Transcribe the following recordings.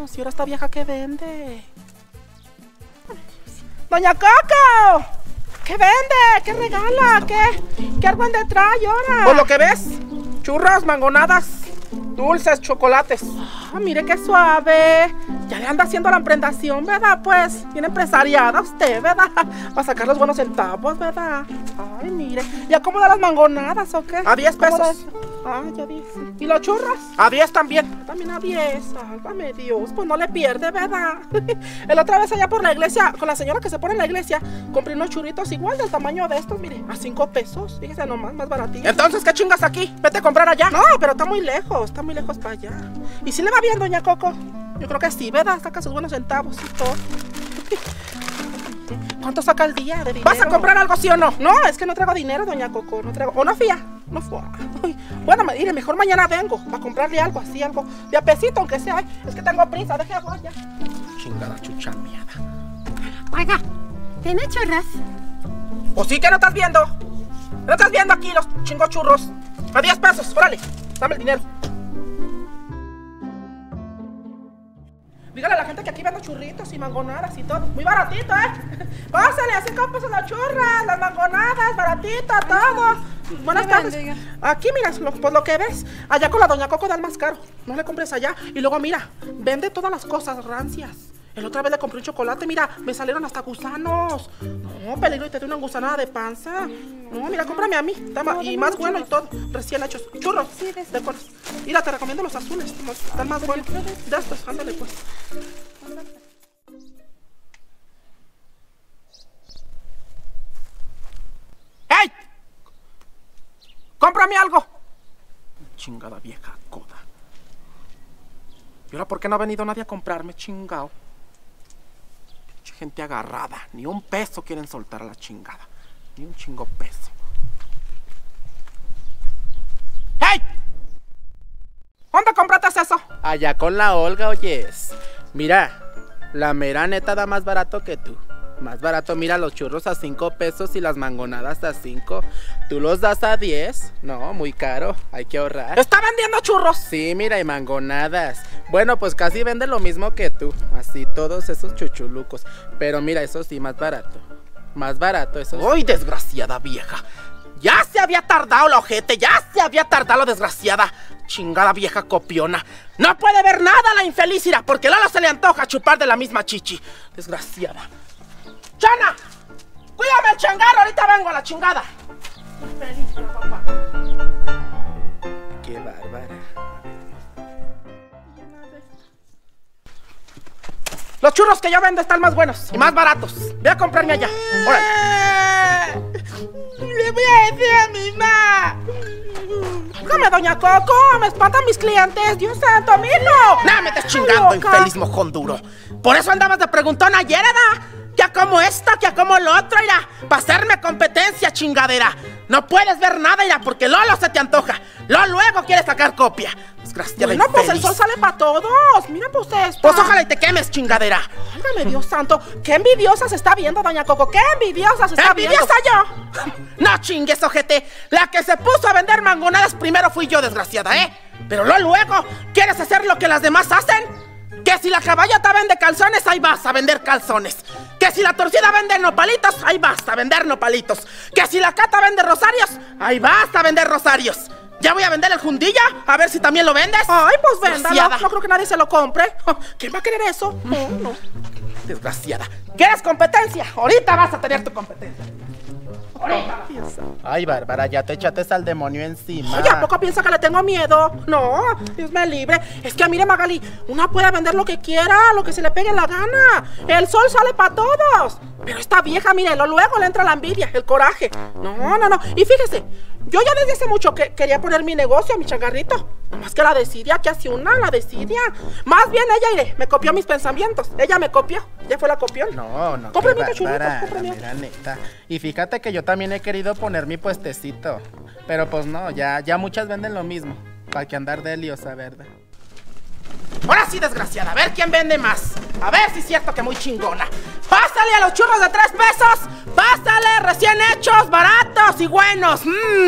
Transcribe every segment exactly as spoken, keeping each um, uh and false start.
Dios, ¿y ahora esta vieja qué vende? ¡Doña Coco! ¿Qué vende? ¿Qué regala? ¿Qué, qué argüende trae ahora? Por lo que ves, churros, mangonadas, dulces, chocolates. Ah, mire qué suave. Ya le anda haciendo la emprendación, ¿verdad? Pues, bien empresariada usted, ¿verdad? Va a sacar los buenos centavos, ¿verdad? Ay, mire. ¿Ya cómo da las mangonadas o qué? A diez pesos. Ah, ya diez. ¿Y los churros? A diez también. También a diez. Sálvame Dios, pues no le pierde, ¿verdad? El otra vez allá por la iglesia, con la señora que se pone en la iglesia, compré unos churritos igual del tamaño de estos, mire, a cinco pesos. Fíjese nomás, más baratillo. Entonces, ¿qué chingas aquí? Vete a comprar allá. No, pero está muy lejos, está muy lejos para allá. ¿Y si le va bien, doña Coco? Yo creo que sí, ¿verdad? Saca sus buenos centavos y todo. ¿Cuánto saca el día de dinero? ¿Vas a comprar algo, sí o no? No, es que no traigo dinero, doña Coco, no traigo. ¿O no fía? No fue. Bueno, me diré, mejor mañana vengo para comprarle algo así, algo de apesito, aunque sea. Ay, es que tengo prisa, deje agua ya. Chingada chucha miada. Oiga, ¿tiene churros? ¿O sí que no estás viendo? ¿No estás viendo aquí los chingos churros? A diez pesos, órale, dame el dinero. Dígale a la gente que aquí vendo churritos y mangonadas y todo. Muy baratito, ¿eh? Pásale, a cinco pesos las churras, las mangonadas, baratito, todo. Buenas tardes. Aquí, mira, lo, pues lo que ves. Allá con la doña Coco da el más caro. No le compres allá. Y luego, mira, vende todas las cosas rancias. El otra vez le compré un chocolate, mira, me salieron hasta gusanos. No, peligro y te doy una gusanada de panza. No, mira, cómprame a mí. Tama, y más bueno y todo. Recién hechos. Churros. Sí, de acuerdo. Mira, te recomiendo los azules. Están más buenos. De estos, ándale pues. ¡Ey! ¡Cómprame algo! Chingada vieja coda. ¿Y ahora por qué no ha venido nadie a comprarme, chingao? Gente agarrada, ni un peso quieren soltar a la chingada. Ni un chingo peso. ¡Hey! ¿Dónde compraste eso? Allá con la Olga, oyes. Mira, la mera neta da más barato que tú. Más barato, mira, los churros a cinco pesos y las mangonadas a cinco. ¿Tú los das a diez? No, muy caro, hay que ahorrar. ¿Está vendiendo churros? Sí, mira, y mangonadas. Bueno, pues casi vende lo mismo que tú. Así todos esos chuchulucos. Pero mira, eso sí, más barato. Más barato, eso sí. ¡Uy, desgraciada vieja! Ya se había tardado la ojete, ya se había tardado la desgraciada. Chingada vieja copiona. No puede ver nada la infeliz, ira, porque Lala se le antoja chupar de la misma chichi. Desgraciada. ¡Chana! ¡Cuídame el changarro! Ahorita vengo a la chingada. Feliz, papá. Qué bárbara. Los churros que yo vendo están más buenos y más baratos. Ve a comprarme allá. ¡Órale! Le voy a decir a mi mamá. ¡Come, doña Coco! ¡Me espantan mis clientes! ¡Dios santo, a mí no! ¡Nah, me estás chingando, infeliz mojón duro! Por eso andabas de preguntón ayer, ¿verdad? Ya como esto, ya como lo otro, irá. Para hacerme competencia, chingadera. No puedes ver nada, irá, porque Lolo se te antoja. Lolo luego quiere sacar copia. Desgraciada. Bueno, pues el sol sale para todos. Mira, pues esto. Pues ojalá y te quemes, chingadera. Válgame Dios santo. Qué envidiosa se está viendo, doña Coco. Qué envidiosa se está viendo. ¿Envidiosa yo? No chingues, ojete. La que se puso a vender mangonadas primero fui yo, desgraciada, ¿eh? Pero Lolo luego quieres hacer lo que las demás hacen. Que si la caballota vende calzones, ahí vas a vender calzones. Que si la torcida vende nopalitos, ahí vas a vender nopalitos. Que si la cata vende rosarios, ahí vas a vender rosarios. Ya voy a vender el jundilla, a ver si también lo vendes. Ay, pues véndalo. No creo que nadie se lo compre. ¿Quién va a querer eso? No, no. Desgraciada. ¿Quieres competencia? Ahorita vas a tener tu competencia. Ahorita. Ay, Bárbara, ya te echaste al demonio encima. Oye, ¿a poco piensa que le tengo miedo? No, Dios me libre. Es que mire, Magali, una puede vender lo que quiera, lo que se le pegue la gana. El sol sale para todos. Pero esta vieja, mírelo, luego le entra la envidia, el coraje. No, no, no. Y fíjese, yo ya desde hace mucho que quería poner mi negocio, mi changarrito. Nomás que la desidia, que hace una, la desidia. Más bien ella, iré, me copió mis pensamientos. Ella me copió, ella fue la copión. No, no, cómprame qué tu churrito, bárbara, cómprame. mira, neta. Y fíjate que yo también he querido poner mi puestecito. Pero pues no, ya, ya muchas venden lo mismo. Para que andar de liosa, ¿verdad? Ahora sí, desgraciada, a ver quién vende más. A ver si es cierto que muy chingona. Pásale a los churros de tres pesos. Pásale, recién hechos, baratos y buenos. Mmm,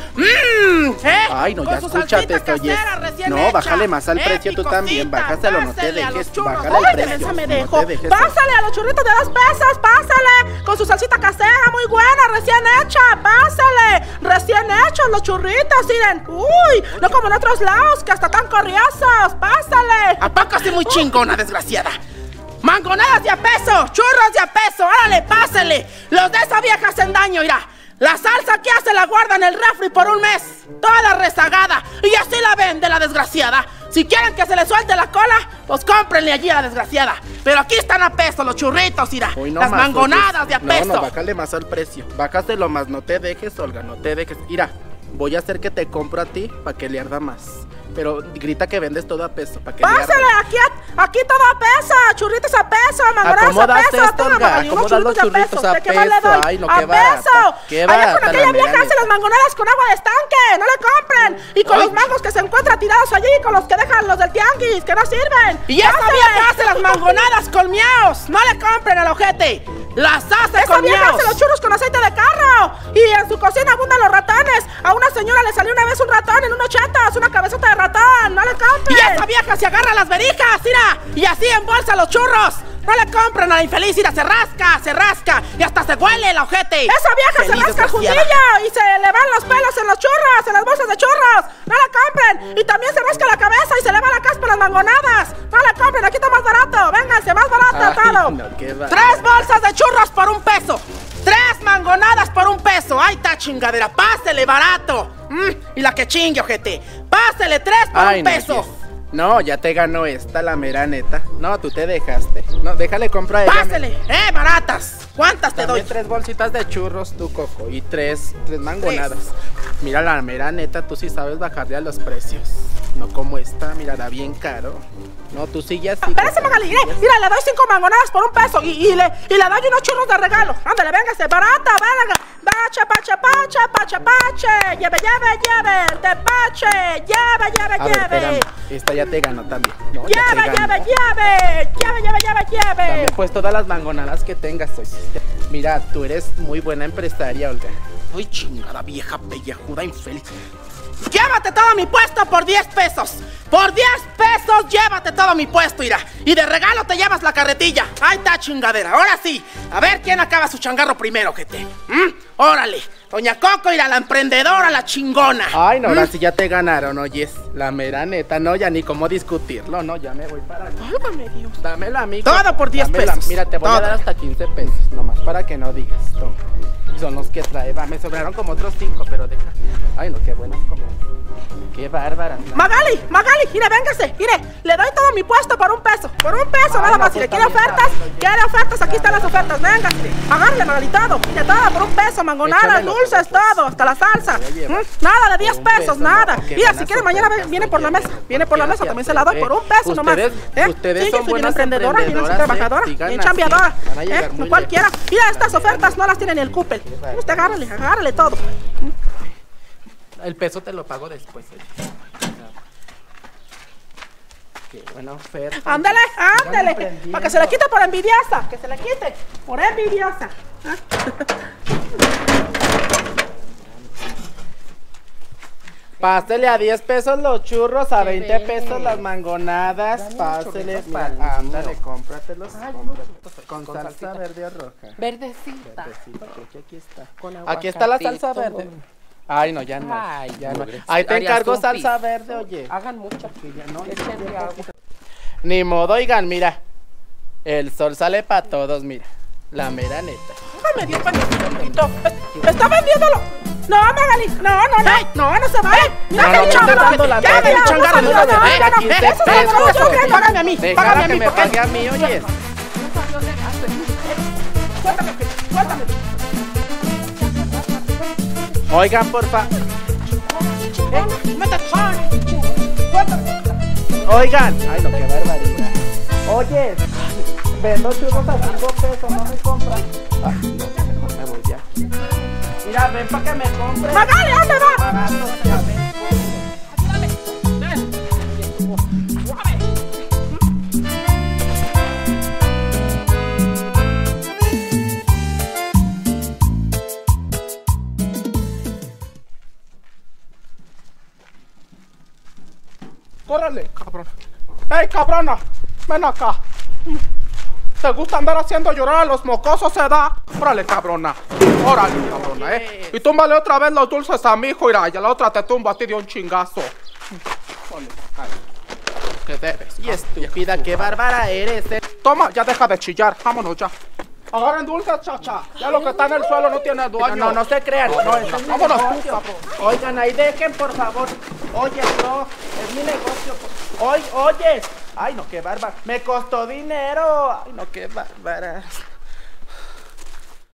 Mmm, ¿eh? Ay, no, Con ya su escúchate salsita esto, oye. casera recién No, hecha. bájale más al Eh, precio tú también. picosita, Bájaselo, no te pásele a los dejes. churros. Bájale Ay, el de precio. mensa me no dejo. te dejes. Pásale a los churritos de dos pesos, pásale. Con su salsita casera, muy buena, recién hecha. Pásale. Recién hechos los churritos, miren. Uy, no como en otros lados, que hasta tan corriosos. Pásale. ¿A poco así muy chingona, desgraciada? Mangonadas de a peso, churros de a peso, órale, pásale. Los de esa vieja hacen daño, mira. La salsa que hace la guarda en el refri por un mes, toda rezagada. Y así la vende la desgraciada. Si quieren que se le suelte la cola, pues cómprenle allí a la desgraciada. Pero aquí están a peso los churritos, mira. Uy, no las más, mangonadas oye. de a peso. No, no, bájale más al precio. Bájaselo más, no te dejes, Olga, no te dejes. Mira, voy a hacer que te compro a ti para que le arda más. Pero grita que vendes todo a peso, para que Pásale, le arda. aquí, a- aquí todo a peso, churritos a peso, mangonadas ¿Cómo a das peso. esto, Toma, Olga? Magali, ¿Cómo unos das los churritos a ¿de qué más le peso? doy? Ay, no, a qué barata, peso. qué Allá barata, con aquella la vieja mera hace neta. las mangonadas con agua de estanque, no le compren. Y con Ay. los mangos que se encuentran tirados allí, con los que dejan los del tianguis, que no sirven. Y esa Pásale. vieja hace las mangonadas con miaos, no le compren al ojete. Las hace Esa con vieja miaos. hace los churros con aceite de carro. Y en su cocina abundan los ratones. A una señora le salió una vez un ratón en unos chetos, una cabezota de ratón. No le compren. Y esa vieja se agarra las verijas, mira, y así embolsa los churros. No le compren a la infeliz, mira, se rasca, se rasca y hasta se huele el ojete. Esa vieja Feliz se rasca el desgraciada. fundillo y se le van los pelos en los churros, en las bolsas de churros. No la compren. Y también se rasca la cabeza y se le va la caspa en las mangonadas. No la compren, aquí está más barato. Vénganse, más barato Ay, todo. no, qué va- Tres bolsas de churros por un peso. Tres mangonadas por un peso. Ahí está chingadera. Pásele barato. Mm, y la que chingue, ojete. Pásele tres por Ay, un no, peso. Jess. No, ya te ganó esta, la mera neta. No, tú te dejaste. No, déjale comprar a ella. Pásele, eh, baratas. ¿Cuántas te doy? También tres bolsitas de churros, tu Coco. Y tres, tres mangonadas. Mira, la mera neta, tú sí sabes bajarle a los precios. No como esta, mira, da bien caro. No, tú sigues así. Espérese, Magali, mire, mira, le doy cinco mangonadas por un peso y, y, le, y le doy unos churros de regalo. Ándale, véngase, barata, venga. Pache, pache, pache, pache, pache. Lleve, lleve, lleve, el tepache. Lleve, lleve, A ver, espérame. lleve. Esta ya te ganó también. No, ya te Lleve, ganó. lleve, lleve. Lleve, lleve, lleve, lleve. También pues todas las mangonadas que tengas, oye. Mira, tú eres muy buena empresaria, Olga. Uy, chingada vieja pellejuda infeliz. Llévate todo mi puesto por diez pesos. Por diez pesos llévate todo mi puesto, irá. Y de regalo te llevas la carretilla. Ahí está chingadera. Ahora sí. A ver quién acaba su changarro primero, gente. ¿Mm? Órale. Doña Coco, irá, la emprendedora, la chingona. Ay, no, ¿Mm? ahora sí ya te ganaron, oyes. La mera neta, no, ya ni cómo discutirlo, no, ya me voy para allá. Válgame Dios. Dámelo a mí. Todo Coco, por diez dámelo a- pesos. Mira, te voy a Todo. dar hasta quince pesos, nomás para que no digas. Toma. Son los que trae, va, me sobraron como otros cinco, pero deja. Ay, no, qué buenas comer. Qué bárbara. Magali, Magali, mire, véngase, mire, le doy todo mi puesto por un peso, por un peso Ay, nada no, más, pues si le quiere también ofertas, dámelo, ya. quiere ofertas, aquí están las ofertas, véngase, agárrele, Magali, todo, mire, todo por un peso, mangonadas, Échamelo, dulces, pues. todo, hasta la salsa, Voy a llevar. Mm, nada de diez Por un pesos, peso, nada, no, qué mira, si buenas quiere mañana ofertas, viene por la oye, mesa, pero viene por la ¿qué mesa, hace también se la doy hacer? por un peso nomás, Ustedes- ¿eh? ustedes Sí, son yo soy bien buenas emprendedora, bien así emprendedoras, trabajadora, ¿eh? Sigan bien así, chambeadora, van a llegar ¿eh? muy No cualquiera, lejos. mira, estas La ofertas no las tiene ni el Coppel, usted agárrele, agárrele todo. El peso te lo pago después, oye. Qué buena oferta. Ándale, Sigan ándale, emprendiendo. para que se le quite por envidiosa, que se le quite por envidiosa. ¿Ah? Pásele a diez pesos los churros, a veinte pesos las mangonadas. Pásele, mira, ándale, cómpratelos. cómpratelos. Con salsa verde o roja. Verdecita. Verdecito, creo que aquí está. Con Aquí está la salsa aguacatito. verde. Ay, no, ya no. Ay, ya no. pobrecita. Ahí te Harías encargo un salsa pis. verde, oye. Hagan mucho. No, Échenle agua. Ni modo, oigan, mira. El sol sale para todos, mira. La mera neta. Me dio pendiente. Está vendiéndolo. No, Magali, no, no, no, no, no se vaya. Mira No, que no, el no, changarro, no, no, no, ya no, me no, la changarro, puso, no, no, no, no, ya no, quince eso se lo pesos. doy yo, que págame a mí, págame Déjala a que mí, me porque pague a mí, oye. suéltame, suéltame. Oigan, porfa. Oigan. Ay, no, qué barbaridad. Oye, vendo churros a cinco pesos, no me compran. Ay, no, mejor me voy ya. Mira, ven para que me compres. Magali, ¿dónde va? Barato, ya ven. Órale, cabrón. ¡Ey, cabrona! Ven acá. ¿Te gusta andar haciendo llorar a los mocosos, se da? Órale, cabrona. Órale, cabrona, eh. Y túmbale otra vez los dulces a mi hijo, irá. Y a la otra te tumbo a ti de un chingazo. Órale, ¿qué debes? Y estúpida, qué bárbara eres, eh. Toma, ya deja de chillar. Vámonos ya. Agarren dulces, chacha. Ya lo que está en el suelo no tiene dueño. No, no, no se crean. No, es mi vámonos, negocio. Oigan, ahí dejen, por favor. Oye, no, es mi negocio. Oye, oye. Ay, no, qué bárbara. Me costó dinero. Ay, no, qué bárbara.